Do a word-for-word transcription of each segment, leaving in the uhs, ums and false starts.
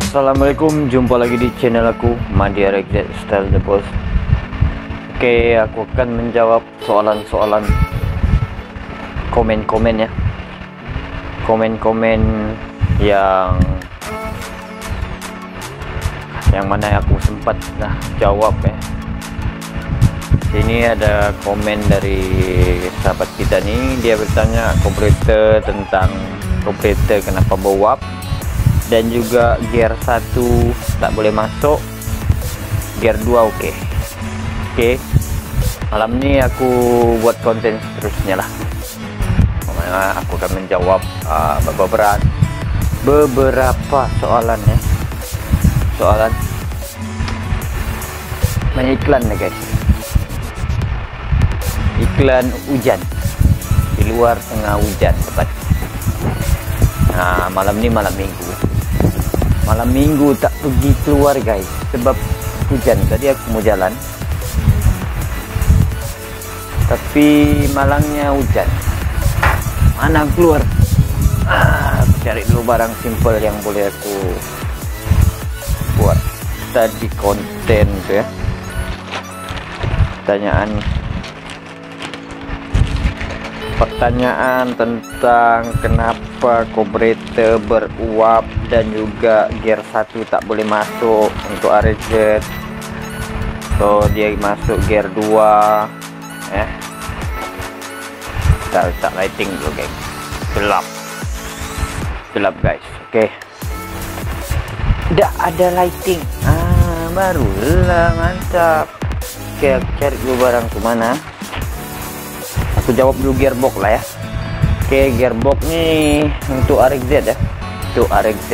Assalamualaikum, jumpa lagi di channel aku Mandi R X Z Style The Boss. Oke, aku akan menjawab soalan-soalan komen-komen ya. Komen-komen yang yang mana aku sempat nah jawab ya. Sini ada komen dari sahabat kita nih, dia bertanya komputer tentang komputer kenapa bowap, dan juga gear satu tak boleh masuk, gear dua oke. Okay. Oke, okay. Malam ini aku buat konten seterusnya lah. Mana aku akan menjawab uh, beberapa beberapa soalan ya. Soalan banyak iklan ya guys. Iklan hujan di luar tengah hujan tepat. Nah, malam ini malam minggu. Malam minggu tak pergi keluar guys sebab hujan. Tadi aku mau jalan tapi malangnya hujan. Mana keluar? Ah, aku cari dulu barang simple yang boleh aku buat tadi konten tuh ya. Pertanyaan Pertanyaan tentang kenapa komputer beruap dan juga gear satu tak boleh masuk untuk R X Z. So dia masuk gear dua eh kita letak lighting dulu guys. Gelap gelap guys. Oke, okay. Tidak ada lighting, ah barulah mantap. Oke, okay, cari dulu barang kemana. Aku jawab dulu gearbox lah ya. Oke, gearbox nih untuk R X Z ya. Untuk R X Z.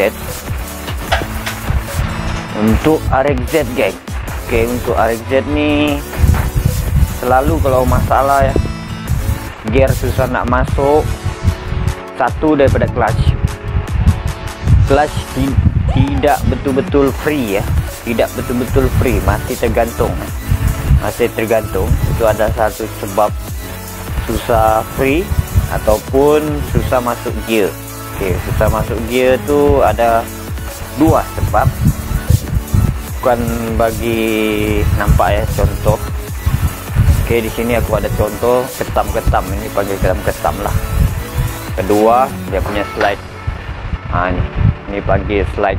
Untuk R X Z guys. Oke, untuk R X Z nih selalu kalau masalah ya, gear susah nak masuk, satu daripada clutch. Clutch tidak betul-betul free ya. Tidak betul-betul free, masih tergantung. Masih tergantung. Itu ada satu sebab susah free ataupun susah masuk gear. Oke, susah masuk gear tuh ada dua sebab. Bukan bagi nampak ya contoh. Oke, di sini aku ada contoh ketam-ketam, ini panggil ketam-ketam lah. Kedua, dia punya slide. Nah, ini, ini panggil slide.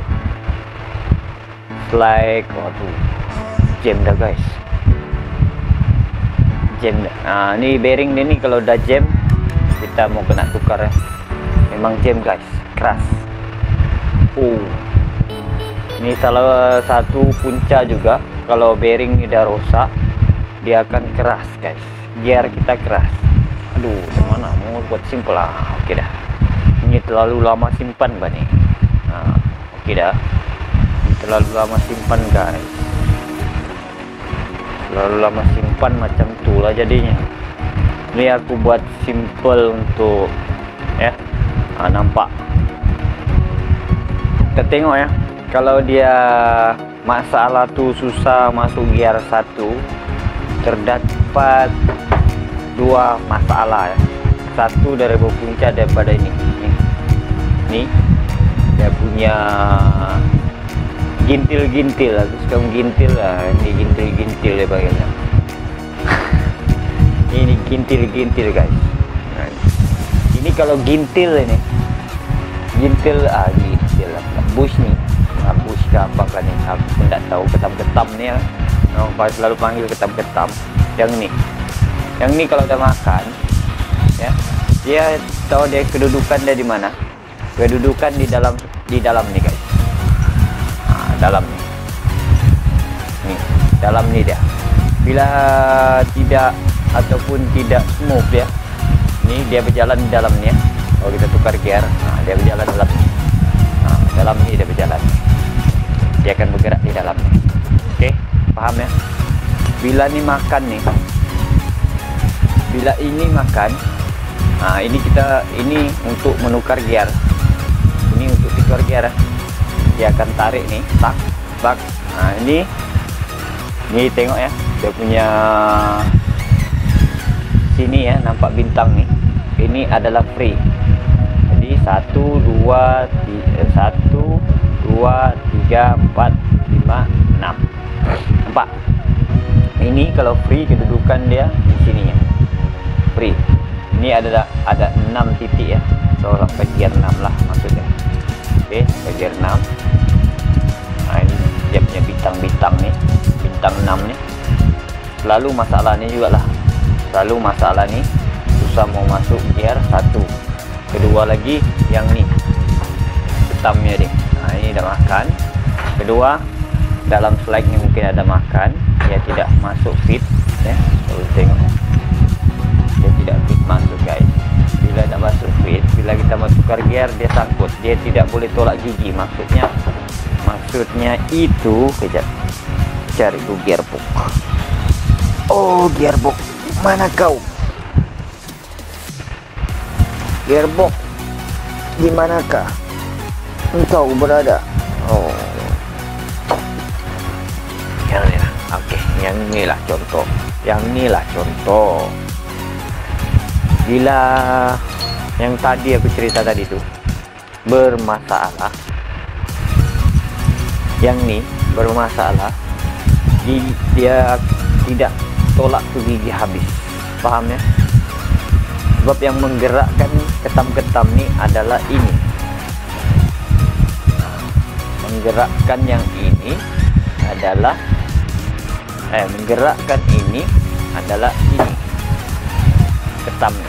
Slide, waduh, jam dah guys. Jam. Nah, ini bearing dia nih kalau udah jam kita mau kena tukar ya. Memang jam guys, keras. Oh, ini salah satu punca juga. Kalau bearing udah rusak, dia akan keras guys. Gear kita keras. Aduh, mana mau buat simple lah. Oke dah. Ini terlalu lama simpan bani. Nah, oke dah. Ini terlalu lama simpan guys. Lalu lama simpan macam tu lah jadinya. Ini aku buat simple untuk ya, ah, nampak. Kita tengok ya. Kalau dia masalah tu susah masuk gear satu, terdapat dua masalah ya. Satu dari punca daripada ini. Ini, ini dia punya gintil-gintil, aku suka gintil lah. Ini gintil-gintil ya bagiannya. Ini gintil-gintil guys. Nah, ini kalau gintil ini, gintil ah gintil lah. Bush nih, nah, bush ke apa kan ini? Aku pun tak tahu. Ketam-ketam nih ya. Nah, selalu panggil ketam-ketam. Yang ini, yang ini kalau udah makan, ya, dia tahu dia kedudukan dia di mana. Kedudukan di dalam di dalam nih guys. Dalam nih, nih dalam nih dia. Bila tidak ataupun tidak smooth ya, ini dia berjalan di dalam nih ya. Kalau kita tukar gear, nah, dia berjalan dalam nih. Nah, dalam nih dia berjalan. Dia akan bergerak di dalam nih. Oke, paham ya? Bila nih makan nih, bila ini makan, nah ini kita ini untuk menukar gear. Ini untuk tukar gear. Dia akan tarik nih, tak, tak. Nah ini, ini tengok ya, dia punya sini ya, nampak bintang nih. Ini adalah free. Jadi satu, dua, tiga, satu, dua, tiga. tiga, empat, lima, enam. Nampak? Ini kalau free kedudukan dia di sini ya. Free. Ini ada ada enam titik ya. So sampai gear enam lah maksudnya. Oke, sampai gear enam. Nah, ini dia punya bintang-bintang nih. Bintang enam nih. Lalu masalahnya juga lah. Lalu masalah nih susah mau masuk gear satu. Kedua lagi yang nih. Hitamnya deh. Nah, ini udah makan. Kedua, dalam slide-nya mungkin ada makan, dia tidak masuk fit ya. Kalau tengok dia tidak fit masuk guys. Bila tidak masuk fit, bila kita mau tukar gear dia sangkut, dia tidak boleh tolak gigi. Maksudnya maksudnya itu kejap cari ku gearbox. Oh, gearbox mana kau? Gearbox di manakah engkau berada? Oh, yang ini lah. Oke, yang inilah contoh. Yang inilah contoh. Bila yang tadi aku cerita tadi tuh bermasalah, yang ini bermasalah, dia tidak tolak ke gigi habis. Paham ya? Sebab yang menggerakkan ketam-ketam ini adalah ini. Menggerakkan yang ini adalah eh menggerakkan ini adalah ini ketamnya.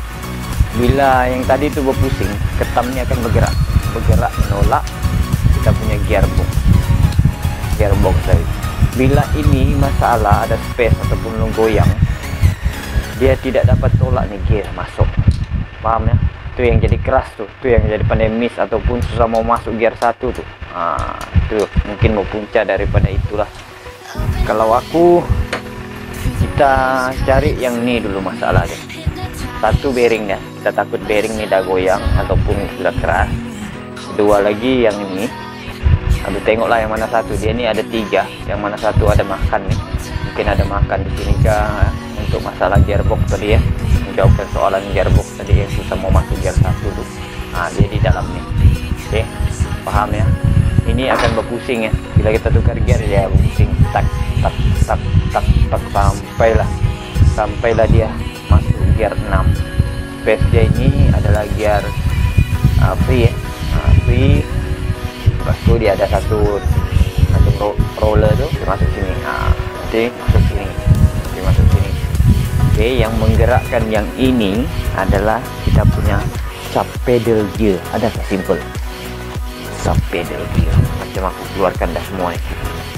Bila yang tadi itu berpusing, ketamnya akan bergerak bergerak menolak kita punya gearbox gearbox tadi. Bila ini masalah ada space ataupun goyang, dia tidak dapat tolak nih gear masuk. Paham ya? Itu yang jadi keras tuh, itu yang jadi pandai miss ataupun susah mau masuk gear satu tuh. Nah, itu mungkin mau punca daripada itulah. Kalau aku, kita cari yang ini dulu masalahnya. Satu bearingnya, kita takut bearing ini dah goyang ataupun sudah keras. Kedua lagi yang ini, aduh tengoklah yang mana satu. Dia ini ada tiga, yang mana satu ada makan nih. Mungkin ada makan di sini kah untuk masalah gearbox tadi ya. Menjawabkan soalan gearbox tadi yang susah mau masuk gear satu tuh. Nah, dia di dalam nih. Oke, paham ya? Ini akan berpusing ya. Bila kita tukar gear ya berpusing, tak tak tak tak tak sampailah sampailah dia masuk gear enam. Space dia ini adalah gear uh, free ya. Uh, free. Lepas tu dia ada satu satu ro roller tu dia masuk sini. Ah, nanti masuk sini. Dia masuk sini. Oke, yang menggerakkan yang ini adalah kita punya sub pedal gear. Ada tak simple? Sub pedal gear. Macam aku keluarkan dah semua ni.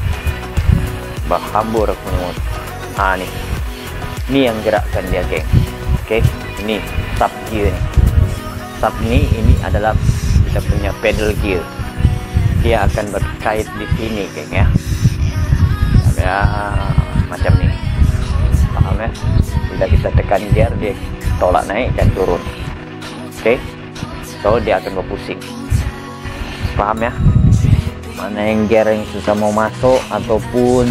Bahambur aku semua. Ah ni. Ni yang gerakkan dia, geng. Oke, ini sub gear ni. Sub ni ini adalah kita punya pedal gear. Dia akan berkait di sini, geng ya. Ya, macam ni. Paham ya? Bila kita tekan gear dia tolak naik dan turun. Oke. So dia akan berpusing. Paham ya? Mana yang gear yang susah mau masuk ataupun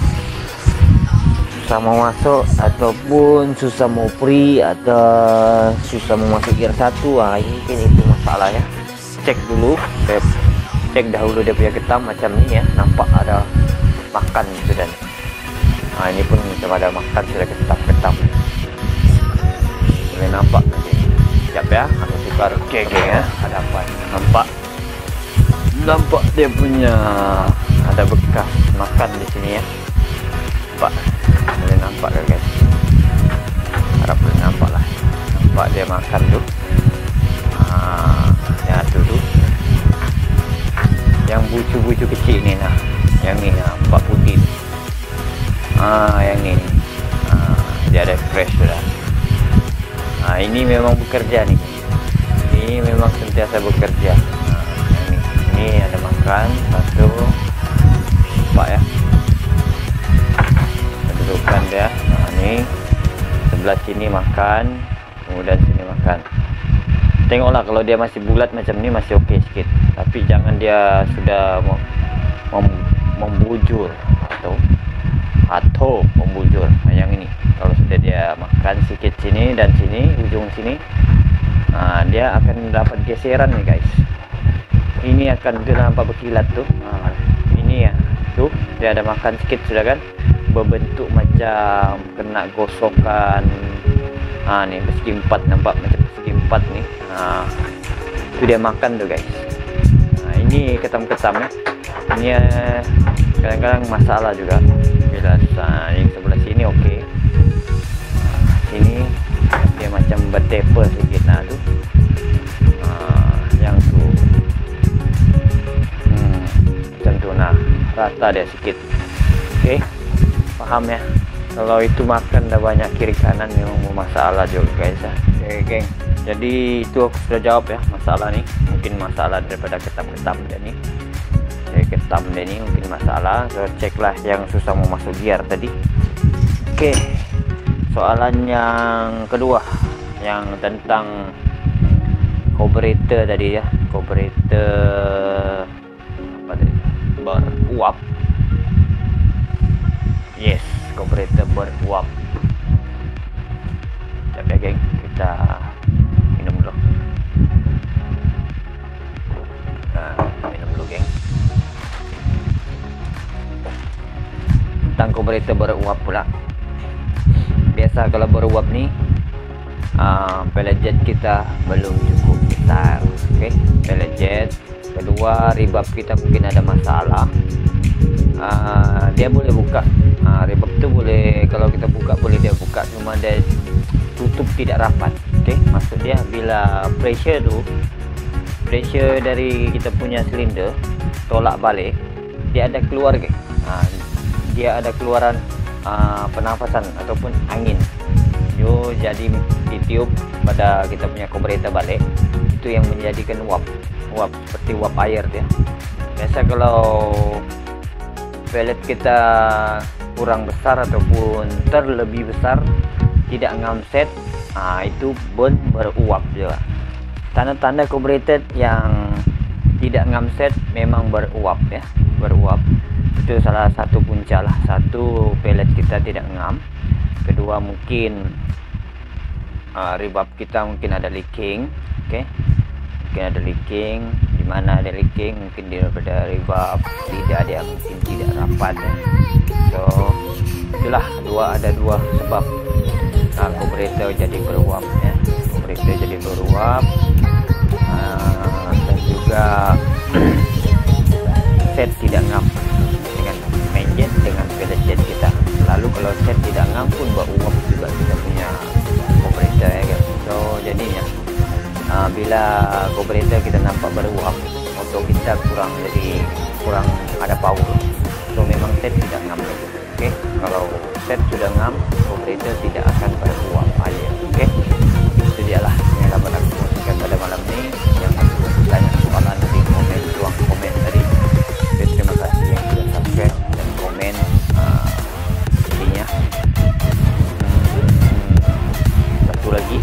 susah mau masuk ataupun susah mau free atau susah mau masuk gear satu, ah mungkin itu masalah ya. Cek dulu, cek, cek dahulu dia punya ketam macam ni ya. Nampak ada makan sudah. Nah, ini pun macam ada makan sudah ketam-ketam. Boleh nampak nanti. Sekejap ya, aku tukar geng-geng ya. Ada apa? Nampak? Nampak dia punya ada bekas makan di sini ya. Nampak? Boleh nampak kan guys? Harap boleh nampak lah. Nampak dia makan tu. Ah, ya tu tu. Yang bucu-bucu kecil ni nah. Yang ni nampak putih. Ah, yang ni. Ah, dia ada fresh sudah. Ah, ini memang bekerja nih. Ini memang sentiasa bekerja. Nah, yang ni. Ini ada makan satu. Nampak ya. Kedudukan dia. Nah, ni sebelah sini makan, kemudian sini makan. Tengoklah kalau dia masih bulat macam ni masih okey sikit. Tapi jangan dia sudah mem mem membujur atau atau membujur. Nah, yang ini kalau sudah dia makan sikit sini dan sini ujung sini, nah, dia akan dapat geseran nih guys. Ini akan dia nampak berkilat tuh. Nah, ini ya, tuh dia ada makan sedikit sudah kan, berbentuk macam kena gosokan. Ah nih persegi empat, nampak macam persegi empat nih. Nah itu dia makan tuh guys. Nah ini ketam-ketam ya, ini kadang-kadang masalah juga bila nah, yang sebelah sini oke okay. Nah, sini dia macam bertaper sedikit. Nah tuh nah, yang tuh hmm, macam tuh, nah rata dia sedikit. Oke okay. Paham ya, kalau itu makan dah banyak kiri kanan memang masalah juga guys ya. Oke okay, geng, jadi itu aku sudah jawab ya masalah nih, mungkin masalah daripada ketam-ketam dia nih. Saya ketam dia nih mungkin masalah, so ceklah yang susah mau masuk gear tadi. Oke okay. Soalan yang kedua yang tentang carburetor tadi ya, carburetor apa tadi, beruap. Yes, carburetor beruap. Sekejap ya geng, kita minum dulu. Nah, minum dulu geng. Tentang carburetor beruap pula. Biasa kalau beruap nih uh, pellet jet kita belum cukup besar. Oke okay? Pellet jet. Kedua, rebab kita mungkin ada masalah. Uh, dia boleh buka uh, rebab itu boleh, kalau kita buka boleh dia buka, cuma dia tutup tidak rapat. Oke okay? Maksud dia bila pressure tu pressure dari kita punya silinder tolak balik, dia ada keluar ke uh, dia ada keluaran uh, pernafasan ataupun angin. Yo jadi ditiup pada kita punya carburetor balik, itu yang menjadikan uap uap seperti uap air dia. Biasa kalau pellet kita kurang besar ataupun terlebih besar, tidak ngamset, nah itu pun beruap juga. Tanda-tanda carburetor yang tidak ngamset memang beruap ya, beruap. Itu salah satu punca lah. Satu, pellet kita tidak ngam. Kedua, mungkin uh, rebab kita mungkin ada leaking. Oke okay? Mungkin ada leaking. Di mana ada leaking? Mungkin daripada rebab tidak ada, mungkin tidak rapat ya. So itulah dua, ada dua sebab nah, carburetor jadi beruap ya. Carburetor jadi beruap uh, dan juga set tidak ngam dengan main jet, dengan pellet jet kita. Lalu kalau set tidak ngam pun beruap juga kita punya carburetor ya guys. So jadinya uh, bila carburetor kita nampak beruap, motor kita kurang, jadi kurang ada power. So memang set tidak ngam lagi. Oke okay? Kalau set sudah ngam, carburetor tidak akan beruap aja. Oke okay? Itu dialah yang dapat aku kongsikan pada malam ini. Yang masih banyak soalan di komen, ruang komen tadi. Okay, terima kasih yang sudah subscribe dan komen uh, videonya. Hmm, satu lagi,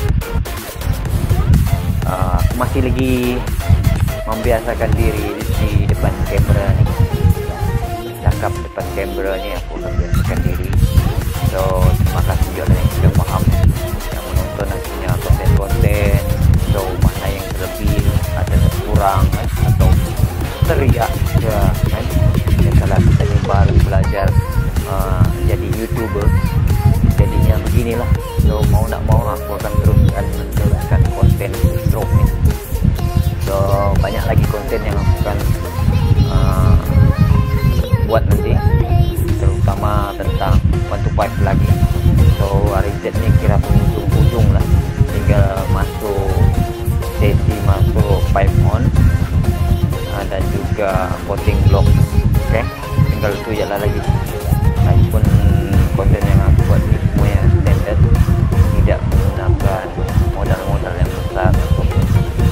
uh, aku masih lagi membiasakan diri di depan kamera nih. Cakap depan kamera ni aku akan biasakan diri. So terima kasih juga yang sudah paham, yang menonton nantinya konten-konten. So mana yang terlebih, ada terkurang kan? Atau teriak ya kan? Biasalah kita ni baru belajar uh, jadi YouTuber, jadinya beginilah. So mau nak mau aku akan teruskan meneruskan konten stroke ni. So banyak lagi konten yang aku akan uh, buat nanti, terutama tentang one to five lagi. So R Z ni kira penghujung-hujung lah, tinggal masuk sesi, masuk pipe on uh, dan juga coating block. Oke okay? Tinggal tu je lah lagi. Lagipun konten yang aku buat ni semuanya standard, tidak menggunakan modal-modal yang besar ataupun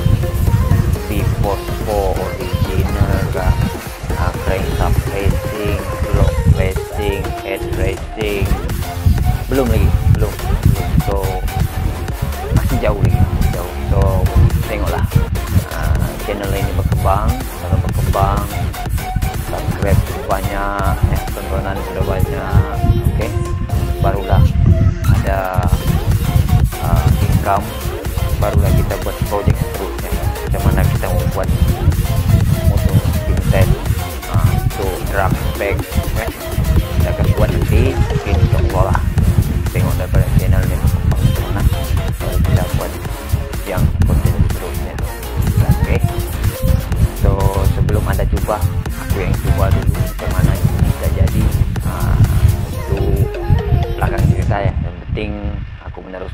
V-Fosfor original kah, uh, crankshaft racing, block racing, head racing, belum lagi, belum, belum. So masih jauh lagi, jauh. So tengoklah uh, channel ini berkembang, kalau berkembang, subscribe sudah banyak, eh, tontonan sudah banyak, oke, okay? Barulah ada uh, income, barulah kita buat project seterusnya. Macam mana kita membuat motor vintage, uh, so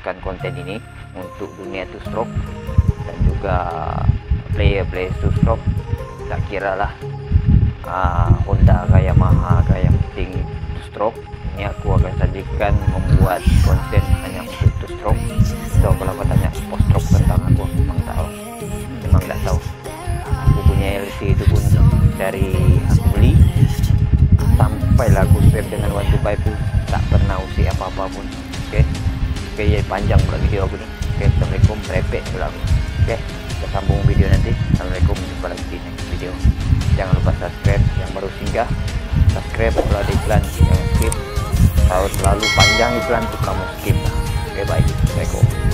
meneruskan konten ini untuk dunia two stroke dan juga player-player two stroke. Tak kira lah uh, Honda kah, Yamaha kah, yang penting two stroke. Ini aku akan sajikan membuat konten hanya untuk two stroke. So kalau kau tanya four stroke tentang aku, memang tahu, memang tak tahu. Aku punya L C itu pun dari aku beli sampailah aku swap dengan one to five pun tak pernah usik apa-apa pun. Oke, okay? Oke, okay, jadi panjang pula video aku ni. Oke, okay, Assalamualaikum, repek pula aku. Oke, okay, kita sambung video nanti. Assalamualaikum, jumpa lagi di next video. Jangan lupa subscribe yang baru singgah. Subscribe kalau ada iklan, jangan skip. Kalau terlalu panjang iklan tuh kamu skip. Oke, okay, bye. Assalamualaikum.